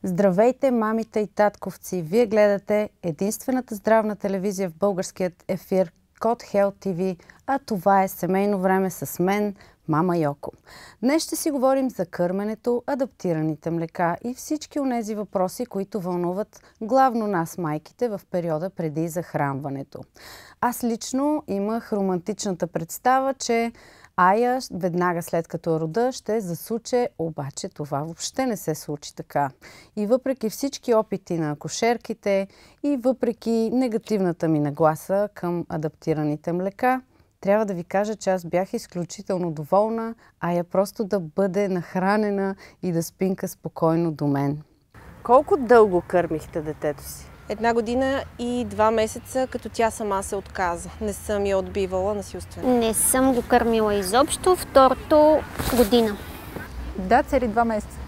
Здравейте, мамите и татковци! Вие гледате единствената здравна телевизия в българският ефир Код Health TV, а това е семейно време с мен, мама Йоко. Днес ще си говорим за кърменето, адаптираните млека и всички онези въпроси, които вълнуват главно нас, майките, в периода преди захранването. Аз лично имах романтичната представа, че Ая веднага след като рода ще засуче, обаче това въобще не се случи така. И въпреки всички опити на акушерките и въпреки негативната ми нагласа към адаптираните млека, трябва да ви кажа, че аз бях изключително доволна, Ая просто да бъде нахранена и да спинка спокойно до мен. Колко дълго кърмихте детето си? 1 година и 2 месеца, като тя сама се отказа. Не съм я отбивала насилствено. Не съм го кърмила изобщо. Второто година. Да, цели 2 месеца.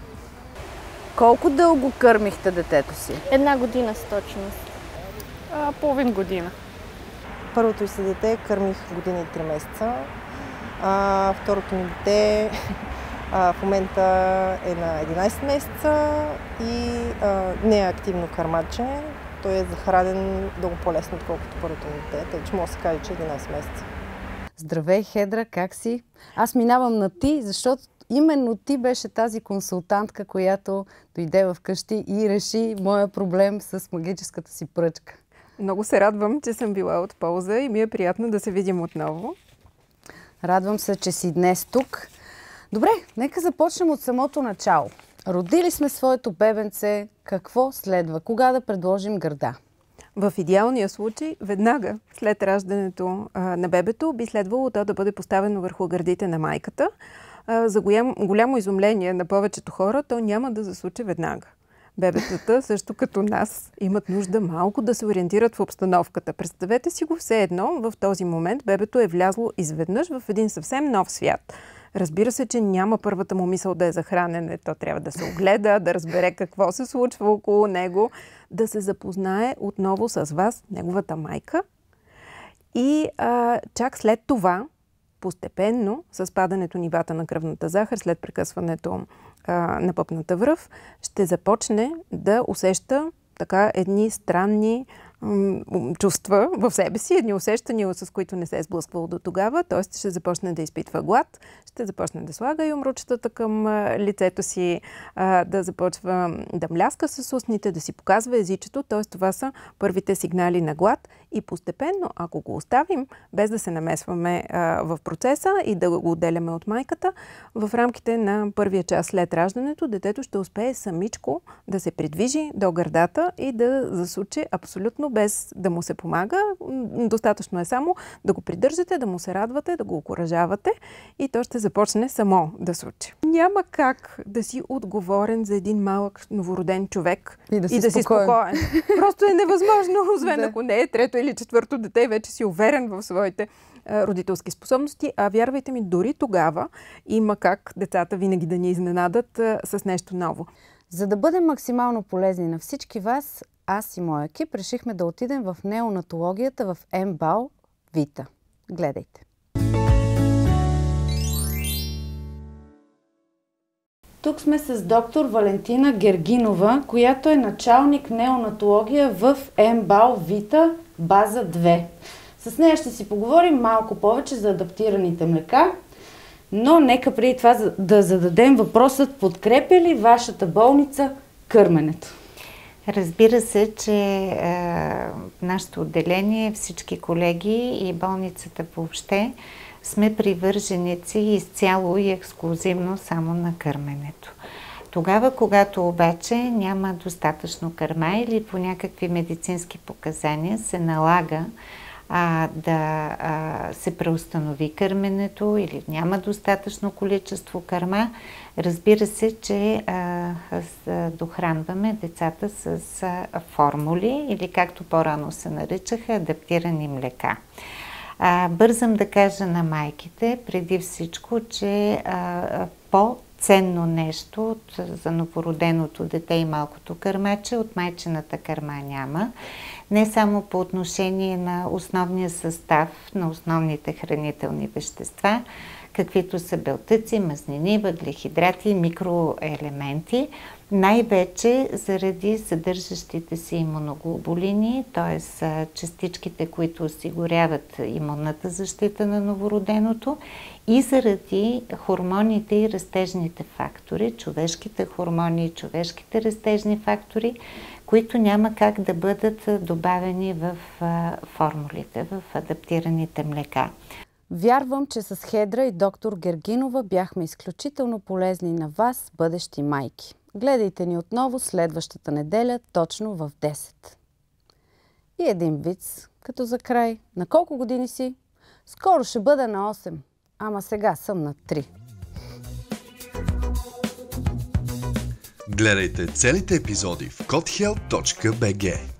Колко дълго кърмихте детето си? 1 година с точност. Половин година. Първото си дете кърмих година и 3 месеца. Второто ми дете в момента е на 11 месеца и не е активно кърмаче. Той е захранен много по-лесно, отколкото първото ми дете, тъй че може да се каже, че 11 месеца. Здравей, Хедра, как си? Аз минавам на ти, защото именно ти беше тази консултантка, която дойде вкъщи и реши моя проблем с магическата си пръчка. Много се радвам, че съм била от полза и ми е приятно да се видим отново. Радвам се, че си днес тук. Добре, нека започнем от самото начало. Родили сме своето бебенце, какво следва? Кога да предложим гърда? В идеалния случай, веднага след раждането на бебето, би следвало то да бъде поставено върху гърдите на майката. За голямо изумление на повечето хора, то няма да засучи веднага. Бебетата, също като нас, имат нужда малко да се ориентират в обстановката. Представете си го все едно, в този момент бебето е влязло изведнъж в един съвсем нов свят. Разбира се, че няма първата му мисъл да е за хранене. То трябва да се огледа, да разбере какво се случва около него, да се запознае отново с вас, неговата майка. И чак след това, постепенно, с падането нивата на кръвната захар, след прекъсването на пъпната връв, ще започне да усеща така едни странни чувства в себе си, едни усещания, с които не се е сблъсквало до тогава, т.е. ще започне да изпитва глад, ще започне да слага юмручетата към лицето си, да започва да мляска с устните, да си показва езичето, т.е. това са първите сигнали на глад и постепенно, ако го оставим, без да се намесваме в процеса и да го отделяме от майката, в рамките на първия час след раждането, детето ще успее самичко да се придвижи до гърдата и да засучи абсолютно без да му се помага. Достатъчно е само да го придържате, да му се радвате, да го окуражавате и то ще започне само да сучи. Няма как да си отговорен за един малък новороден човек и да си спокоен. Просто е невъзможно, освен ако не е трето или четвърто дете и вече си уверен в своите родителски способности. А вярвайте ми, дори тогава има как децата винаги да ни изненадат с нещо ново. За да бъдем максимално полезни на всички вас, аз и моя екип решихме да отидем в неонатологията в МБАЛ Вита. Гледайте! Тук сме с доктор Валентина Гергинова, която е началник неонатология в МБАЛ Вита, база 2. С нея ще си поговорим малко повече за адаптираните млека, но нека преди това да зададем въпросът: подкрепя ли вашата болница кърменето? Разбира се, че в нашето отделение, всички колеги и болницата въобще сме привърженици изцяло и ексклузивно само на кърменето. Тогава, когато обаче няма достатъчно кърма или по някакви медицински показания се налага да се преустанови кърменето или няма достатъчно количество кърма, разбира се, че дохранваме децата с формули или, както по-рано се наричаха, адаптирани млека. Бързам да кажа на майките преди всичко, че по-ценно нещо за новороденото дете и малкото кърмаче от майчината кърма няма. Не само по отношение на основния състав на основните хранителни вещества, каквито са белтъци, мазнини, въглехидрати, микроелементи, най-вече заради съдържащите си имуноглобулини, т.е. частичките, които осигуряват имунната защита на новороденото, и заради хормоните и растежните фактори, човешките хормони и човешките растежни фактори, които няма как да бъдат добавени в формулите, в адаптираните млека. Вярвам, че с Хедра и доктор Гергинова бяхме изключително полезни на вас, бъдещи майки. Гледайте ни отново следващата неделя, точно в 10. И един виц, като за край. На колко години си? Скоро ще бъда на 8, ама сега съм на 3. Гледайте целите епизоди в kodhealth.bg.